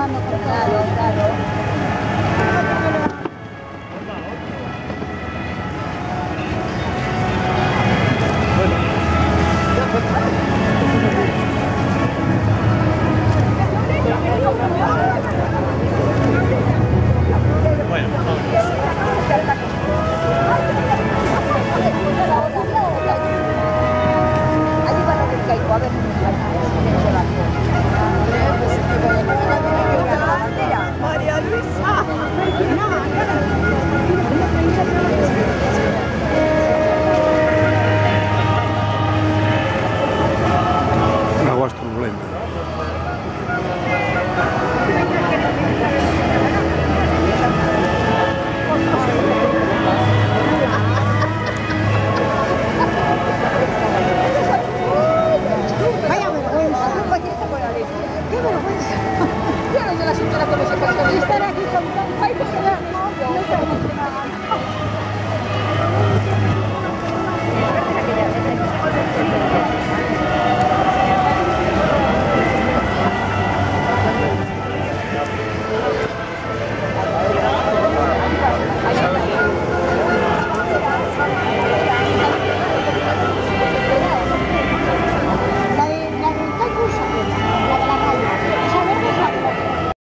Claro, claro. María Luisa. Aguas turbulentas. Vaya vergüenza. Qué vergüenza. Yo no sé la señora cómo se pasó. Estar aquí con tan... Ay, no se da. No, no se da.